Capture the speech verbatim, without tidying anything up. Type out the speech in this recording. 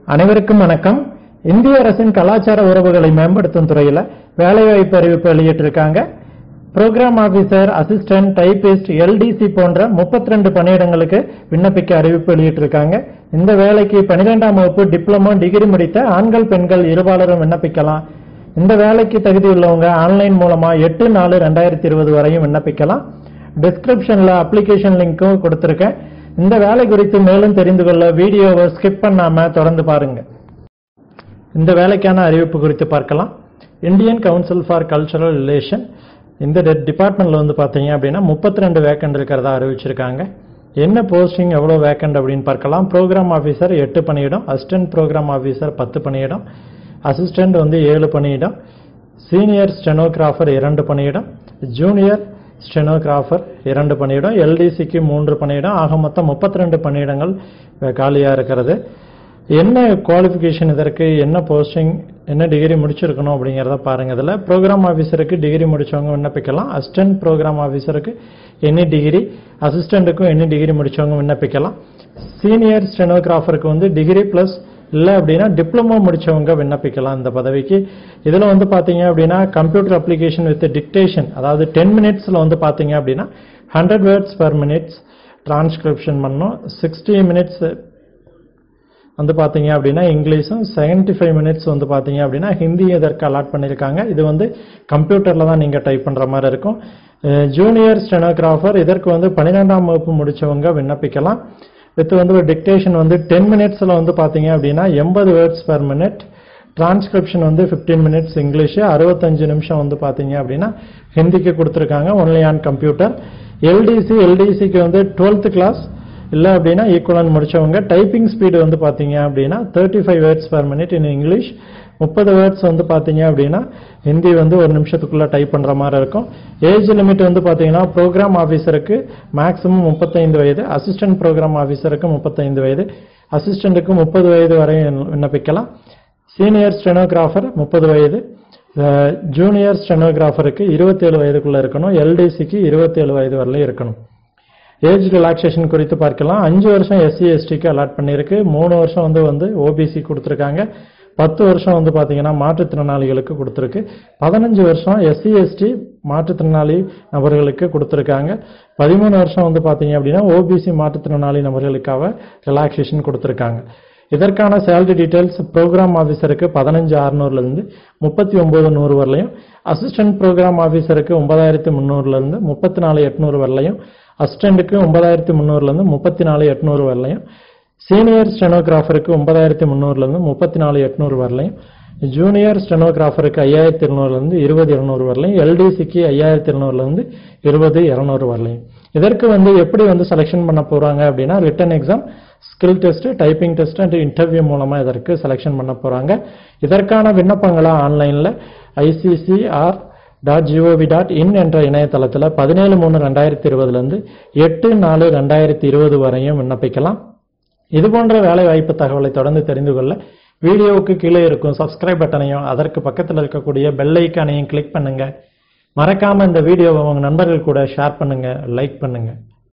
அனைவருக்கும் வணக்கம். இந்திய அரசின் கலாச்சார உறவுகளை மேம்படுத்தும் துறையில் வேலைவாய்ப்பு அறிவிப்பு வெளியிட்டிருக்காங்க. Program officer, assistant, typist, LDC போன்ற முப்பத்தி ரெண்டு பணியிடங்களுக்கு விண்ணப்பிக்க அறிவிப்பு வெளியிட்டிருக்காங்க. இந்த வேலைக்கு பன்னிரெண்டாம் வகுப்பு டிப்ளமோ டிகிரி முடித்த ஆண்கள் பெண்கள் இருபாலரும் விண்ணப்பிக்கலாம். இந்த வேலைக்கு தகுதி உள்ளவங்க ஆன்லைன் மூலமா எட்டு நாலு ரெண்டாயிரத்தி இருபது வரையும் விண்ணப்பிக்கலாம். டிஸ்கிரிப்ஷன்ல அப்ளிகேஷன் லிங்க்கும் கொடுத்திருக்கேன். இந்த வேலை குறித்து மேலும் தெரிந்து கொள்ள வீடியோவை ஸ்கிப் பண்ணாம தொடர்ந்து பாருங்க. இந்த வேலைக்கான அறிவிப்பு குறித்து பார்க்கலாம். Indian council for cultural relation இந்த டிபார்ட்மெண்ட்ல வந்து பாத்தீங்க அப்படின்னா முப்பத்தி ரெண்டு வேக்கண்ட் இருக்கிறதா அறிவிச்சிருக்காங்க. என்ன போஸ்டிங், எவ்வளவு வேக்கண்ட் அப்படின்னு பார்க்கலாம். ப்ரோக்ராம் ஆபீசர் எட்டு பணியிடம், அசிஸ்டன்ட் ப்ரோக்ராம் ஆபீசர் பத்து பணியிடம், அசிஸ்டன்ட் வந்து ஏழு பணியிடம், சீனியர் ஸ்டெனோகிராஃபர் இரண்டு பணியிடம், ஜூனியர் ஸ்டெனோகிராஃபர் இரண்டு பணியிடம், எல்டிசிக்கு மூன்று பணியிடம், ஆக மொத்தம் முப்பத்தி ரெண்டு பணியிடங்கள் காலியா இருக்கிறது. என்ன குவாலிஃபிகேஷன் இதற்கு, என்ன போஸ்டிங், என்ன டிகிரி முடிச்சிருக்கணும் அப்படிங்கிறத பாருங்க. இதில் ப்ரோக்ராம் ஆஃபீஸருக்கு டிகிரி முடிச்சவங்க விண்ணப்பிக்கலாம். அசிஸ்டன்ட் ப்ரோக்ராம் ஆஃபீஸருக்கு எனி டிகிரி, அசிஸ்டண்ட்டுக்கும் எனி டிகிரி முடிச்சவங்க விண்ணப்பிக்கலாம். சீனியர் ஸ்டெனோகிராஃபருக்கு வந்து டிகிரி பிளஸ் இல்லை அப்படின்னா டிப்ளமோ முடிச்சவங்க விண்ணப்பிக்கலாம் இந்த பதவிக்கு. இதில் வந்து பார்த்தீங்க அப்படின்னா கம்ப்யூட்டர் அப்ளிகேஷன் வித் டிக்டேஷன், அதாவது டென் மினிட்ஸில் வந்து பார்த்தீங்க அப்படின்னா hundred words per minutes transcription பண்ணணும். சிக்ஸ்டி மினிட்ஸ் வந்து பார்த்தீங்க அப்படின்னா இங்கிலீஷும், செவன்டி ஃபைவ் மினிட்ஸ் வந்து பார்த்தீங்க அப்படின்னா ஹிந்தி இதற்கு அலாட் பண்ணியிருக்காங்க. இது வந்து கம்ப்யூட்டரில் தான் நீங்கள் டைப் பண்ணுற மாதிரி இருக்கும். ஜூனியர் ஸ்டெனோகிராஃபர் இதற்கு வந்து பன்னிரெண்டாம் வகுப்பு முடிச்சவங்க விண்ணப்பிக்கலாம். வித் வந்து ஒரு டிக்டேஷன் வந்து டென் மினிட்ஸில் வந்து பார்த்தீங்க அப்படின்னா எண்பது வேர்ட்ஸ் பர் மினிட், டிரான்ஸ்கிரிப்ஷன் வந்து ஃபிஃப்டீன் மினிட்ஸ் இங்கிலீஷு, அறுபத்தஞ்சு நிமிஷம் வந்து பார்த்தீங்க அப்படின்னா ஹிந்திக்கு கொடுத்துருக்காங்க. Only on computer. எல்டிசி எல்டிசிக்கு வந்து டுவெல்த் கிளாஸ் இல்லை அப்படின்னா ஈக்குவலன் முடிச்சவங்க. டைப்பிங் ஸ்பீடு வந்து பார்த்தீங்க அப்படின்னா thirty five words per minute in English, முப்பது வேர்ட்ஸ் வந்து பார்த்தீங்க அப்படின்னா ஹிந்தி வந்து ஒரு நிமிஷத்துக்குள்ள டைப் பண்ணுற மாதிரி இருக்கும். ஏஜ் லிமிட் வந்து பார்த்தீங்கன்னா ப்ரோக்ராம் ஆஃபீஸருக்கு மேக்ஸிமம் முப்பத்தைந்து வயது, அசிஸ்டன்ட் ப்ரோக்ராம் ஆஃபீஸருக்கு முப்பத்தைந்து வயது, அசிஸ்டண்ட்டுக்கு முப்பது வயது வரை விண்ணப்பிக்கலாம். சீனியர் ஸ்டெனோகிராஃபர் முப்பது வயது, ஜூனியர் ஸ்டெனோகிராஃபருக்கு இருபத்தேழு வயதுக்குள்ள இருக்கணும், எல்டிசிக்கு இருபத்தேழு வயது வரலையும் இருக்கணும். ஏஜ் ரிலாக்ஸேஷன் குறித்து பார்க்கலாம். அஞ்சு வருஷம் எஸ்சி எஸ்டிக்கு அலாட் பண்ணியிருக்கு, மூணு வருஷம் வந்து வந்து ஓபிசி கொடுத்துருக்காங்க, பத்து வருஷம் வந்து பார்த்தீங்கன்னா மாற்றுத்திறனாளிகளுக்கு கொடுத்துருக்கு, பதினஞ்சு வருஷம் எஸ்சி எஸ்டி மாற்றுத்திறனாளி நபர்களுக்கு கொடுத்துருக்காங்க, பதிமூணு வருஷம் வந்து பார்த்தீங்க அப்படின்னா ஓபிசி மாற்றுத்திறனாளி நபர்களுக்காக ரிலாக்ஸேஷன் கொடுத்துருக்காங்க. இதற்கான சேலரி டீடைல்ஸ் ப்ரோக்ராம் ஆஃபீஸருக்கு பதினஞ்சு அறுநூறுலேருந்து முப்பத்தி ஒன்பது நூறு வரலையும், அசிஸ்டன்ட் ப்ரோக்ராம் ஆஃபீஸருக்கு ஒன்பதாயிரத்தி முந்நூறுலேருந்து முப்பத்தி நாலு எட்நூறு வரலையும், அசிஸ்டண்ட்டுக்கு ஒன்பதாயிரத்தி முந்நூறுலேருந்து முப்பத்தி நாலு எட்நூறு வரலையும், சீனியர் ஸ்டெனோகிராஃபருக்கு ஒன்பதாயிரத்தி முந்நூறுலேருந்து முப்பத்தி நாலு எட்நூறு வரலையும், ஜூனியர் ஸ்டெனோகிராஃபருக்கு ஐயாயிரத்தி இருநூறுலேருந்து இருபது இருநூறு வரலையும், எல்டிசிக்கு ஐயாயிரத்தி இருநூறுலேருந்து இருபது இருநூறு வரலையும். இதற்கு வந்து எப்படி வந்து செலெக்ஷன் பண்ண போறாங்க அப்படின்னா written exam, skill test, typing test and interview மூலமா இதற்கு செலெக்ஷன் பண்ண போறாங்க. இதற்கான விண்ணப்பங்களா ஆன்லைன்ல ICCR dot G O V dot in என்ற இணையதளத்தில் பதினேழு மூணு ரெண்டாயிரத்தி இருபதுல இருந்து எட்டு நாலு ரெண்டாயிரத்தி இருபது வரையும் விண்ணப்பிக்கலாம். இது போன்ற வேலை வாய்ப்பு தகவலை தொடர்ந்து தெரிந்து கொள்ள வீடியோவுக்கு கீழே இருக்கும் சப்ஸ்கிரைப் பட்டனையும் அதற்கு பக்கத்தில் இருக்கக்கூடிய பெல் ஐக்கானையும் கிளிக் பண்ணுங்க. மறக்காம இந்த வீடியோவை உங்க நண்பர்கள் கூட ஷேர் பண்ணுங்க, லைக் பண்ணுங்க.